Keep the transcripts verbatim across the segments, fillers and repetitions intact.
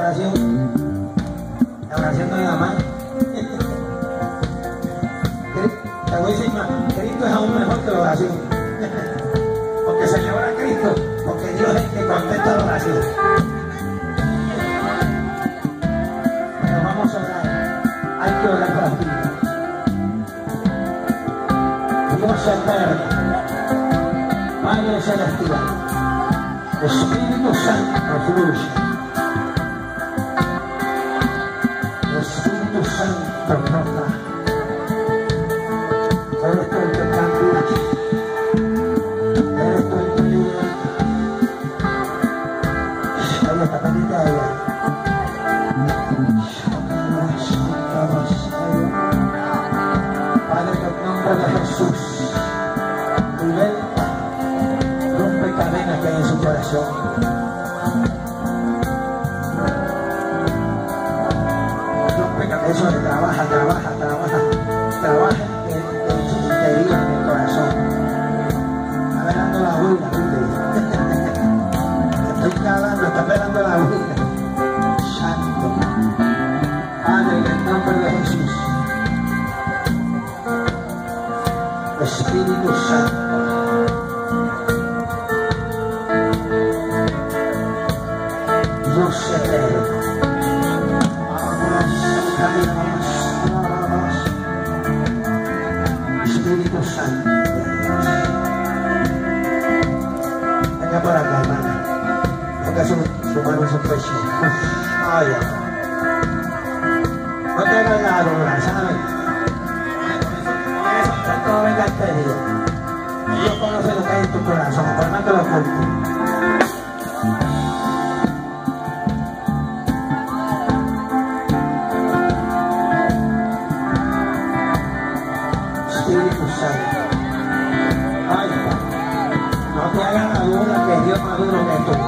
oración. La oración no es nada más. Te voy a decir más, Cristo es aún mejor que la oración. Porque se lleva a Cristo, porque Dios es el que contesta la oración. Pero vamos a orar. Hay que orar para ti. Dios eterno, Padre celestial, Espíritu Santo fluye. Espíritu Santo toca. Eres tú el que cambia. Eres tú el que ayuda. Ahí está, bendita ella. Padre, en el nombre de Jesús, rompe cadenas que hay en su corazón. Eso de trabaja, trabaja, trabaja, trabaja en, en su interior, en el corazón. Está velando la huida, estoy calando, está velando la huida. Santo, Padre, en el nombre de Jesús, Espíritu Santo, Dios eterno. Espíritu Santo, venga por acá, hermana. Ponga su, su mano en su pecho. Ay, no te venga a lograr, ¿sabes? No venga al pedido. Dios conoce lo que hay en tu corazón, por más que lo oculte. Ay, no te hagas la duda que Dios más duro que tú.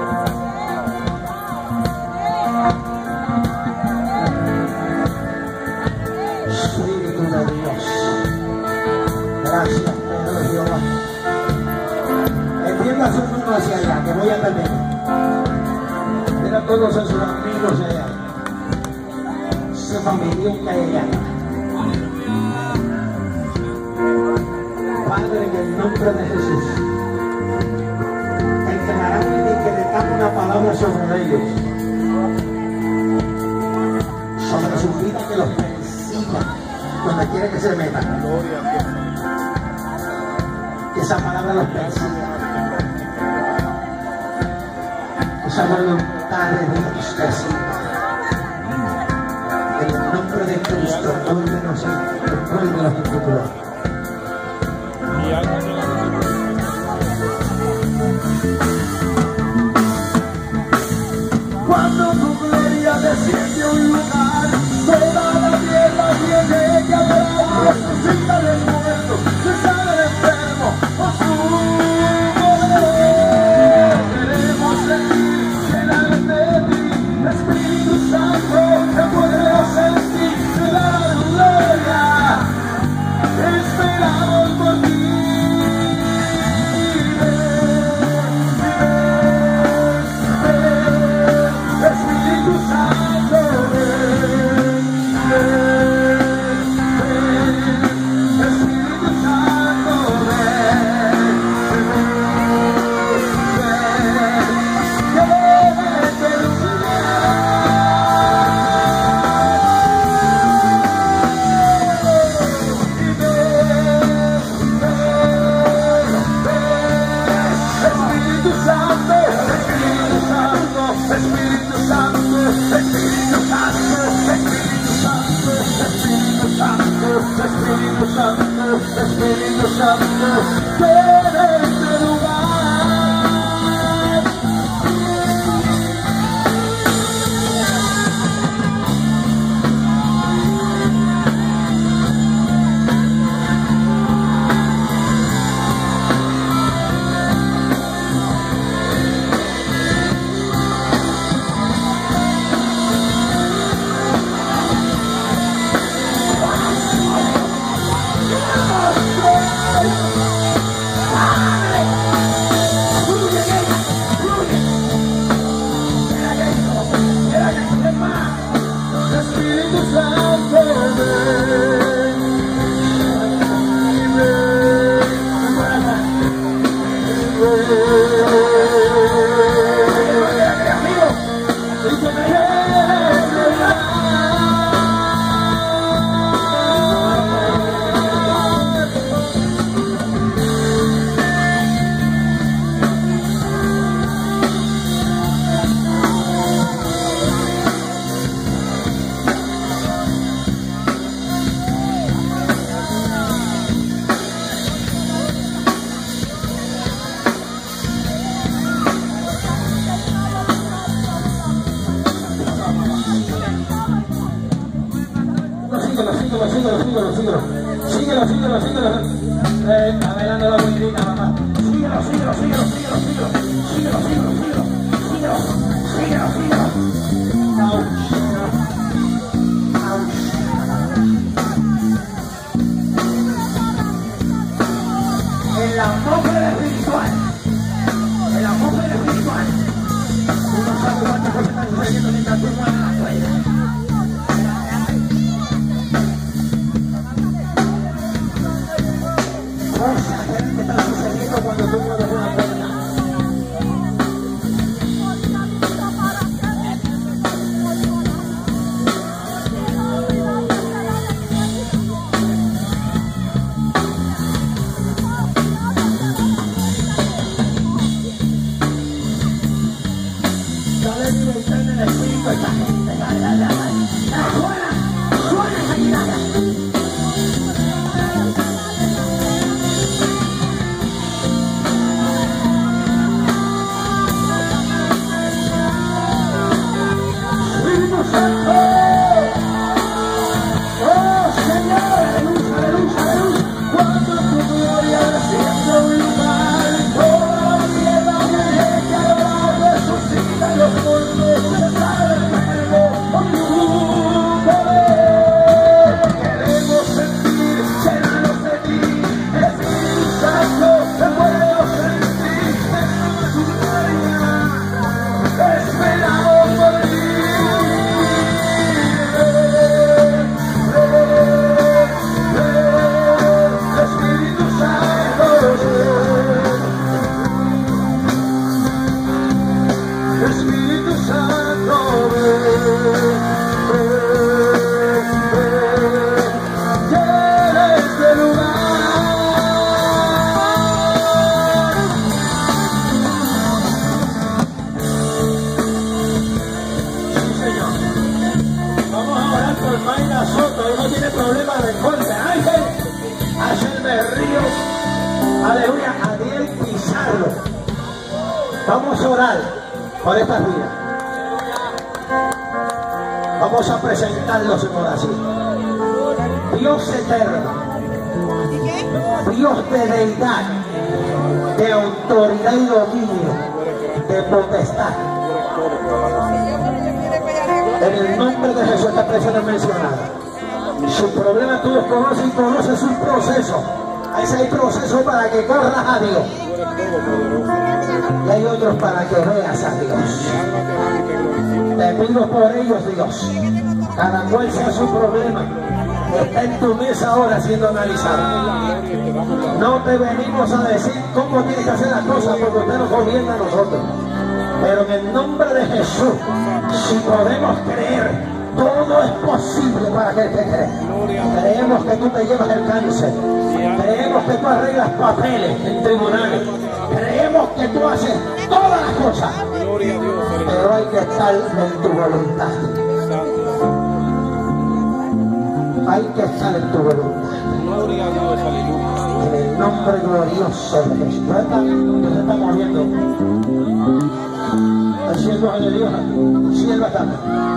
Espíritu de Dios, gracias, Pedro Jehová. Entienda su mano hacia allá, que voy a terminar. Mira todos esos amigos allá, ese familia que hay allá. Padre, en el nombre de Jesús, entregarán y que le damos una palabra sobre ellos, sobre su vida, que los persiga donde quiera que se metan, que esa palabra los persiga, esa voluntad de Dios que siga. En el nombre de Cristo, vuélvenos en vuélvenos en tu gloria. Cuando tu gloria desciende a un lugar, toda la tierra tiene que adorar. Resucita del muerto, se sana el enfermo, con su poder. Queremos sentir, llenarnos de ti, Espíritu Santo, te podemos sentir, te da gloria. Esperamos por ti. Espíritu Santo, Espíritu Santo, ven a este lugar. síguelo, síguelo, síguelo, síguelo. Síguelo, síguelo, síguelo. Eh, está velando la buenita, mamá. Síguelo, síguelo, síguelo, síguelo, síguelo. Síguelo, síguelo, síguelo. Síguelo, síguelo, síguelo. Ouch. Ouch. En la atmósfera espiritual. En la atmósfera espiritual. Uno sabe cuántas cosas están sucediendo mientras tú mueves la cuerda. Cosas que están sucediendo cuando tú mueves una cuerda. Dale libertad en el espíritu a esta gente. Dale, dale, dale. ¡Suena! ¡Suena esa guitarra! ¡Espíritu Santo! ¡Oh, Señor! ¡Aleluya, aleluya, aleluya! Cuando tu gloria desciende a un lugar, toda la tierra tiene que adorar, resucita los muertos, se sale el verbo con tu poder. Queremos sentir, llenarnos de ti, Espíritu Santo, te puedo sentir, derrama tu gloria, esperamos por ti. Espíritu Santo, Espíritu Santo, llena este lugar. Sí, Señor. Vamos a orar por Mayra Soto, él no tiene problema de corte. Ángel, Ángel Berrío, aleluya, Adiel Pizarro. Vamos a orar por estas vidas. Vamos a presentarlos en oración. Dios eterno, Dios de deidad, de autoridad y dominio, de potestad. En el nombre de Jesús, esta persona mencionada. Su problema tú los conoces y conoces su proceso. Ese hay proceso para que corras a Dios. Y hay otros para que veas a Dios. Te pido por ellos, Dios. Cada cual sea su problema. Está en tu mesa ahora siendo analizado. No te venimos a decir cómo tienes que hacer las cosas porque usted nos gobierna a nosotros. Pero en el nombre de Jesús, si podemos creer, todo es posible para aquel que cree. Creemos que tú te llevas el cáncer. Creemos que tú arreglas papeles en tribunales. Creemos que tú haces todas las cosas. Pero hay que estar en tu voluntad. Hay que estar en tu voluntad. En el nombre glorioso de Jesús. Dios está viendo, Dios está moviendo. El cielo de Dios, el cielo está.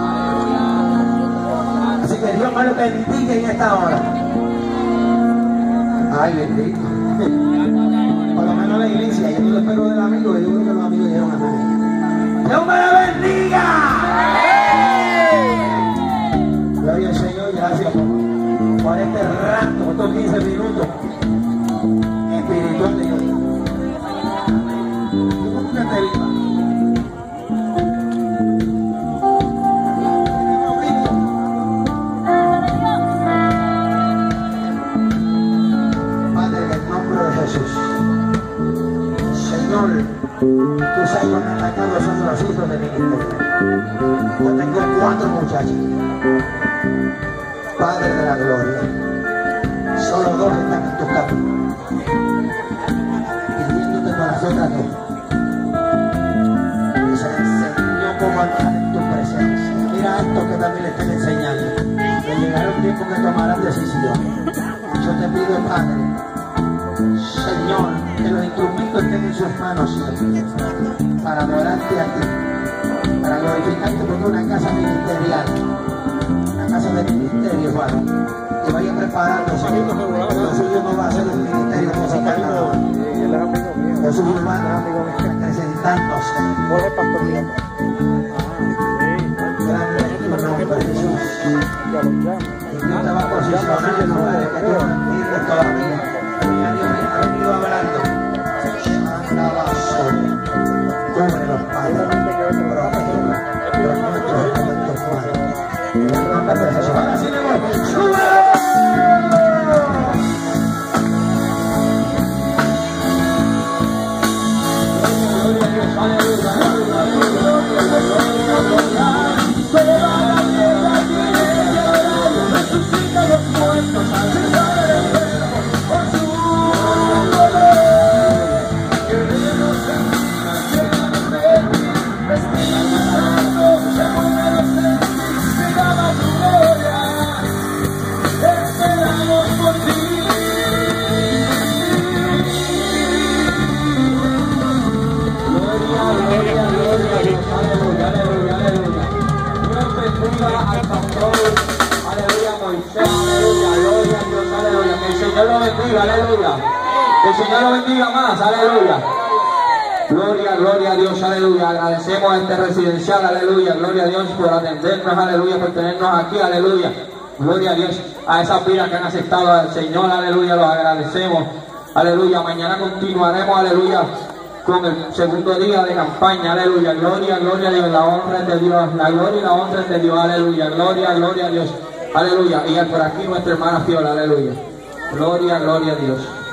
Así que Dios me lo bendiga en esta hora. Ay, bendito. Por lo menos la iglesia, yo no lo espero del amigo, yo creo que los amigos dijeron a nadie. ¡Dios me lo bendiga! Gloria al Señor, gracias por, por este rato, estos quince minutos espirituales. Yo como que te digo. Señor, tú sabes que me han atacado son los hijos de mi ministerio. Yo tengo cuatro muchachos. Padre de la gloria, solo dos están en tus caminos, pidiéndote con las otras dos. Y se les enseñó cómo andar en tu presencia. Mira esto que también le están enseñando. Que llegará un tiempo que tomarán decisiones. Yo te pido, Padre, Señor, que los instrumentos estén en sus manos siempre, para adorarte a ti, para glorificarte, porque una casa ministerial, una casa de de ministerio, Juan. Que vaya preparándose. Lo suyo no va a ser un ministerio musical, no. Lo suyo va presentándose. Grande nombre de Jesús. Y no te va a posicionar en lugares que tú no entiendes todavía. Ya Dios ha venido hablando. Cubre los padres. Los nuestros elementos padres. En nombre de Jesús. Ahora sí me voy. ¡Sube! Aleluya. Que el Señor lo bendiga más, aleluya. Gloria, gloria a Dios, aleluya. Agradecemos a este residencial, aleluya. Gloria a Dios por atendernos, aleluya, por tenernos aquí, aleluya. Gloria a Dios a esas vidas que han aceptado al Señor, aleluya. Los agradecemos, aleluya. Mañana continuaremos, aleluya, con el segundo día de campaña, aleluya. Gloria, gloria a Dios, la honra es de Dios, la gloria y la honra es de Dios, aleluya. Gloria, gloria a Dios, aleluya. Y por aquí nuestra hermana Fiola, aleluya. Gloria, gloria a Dios.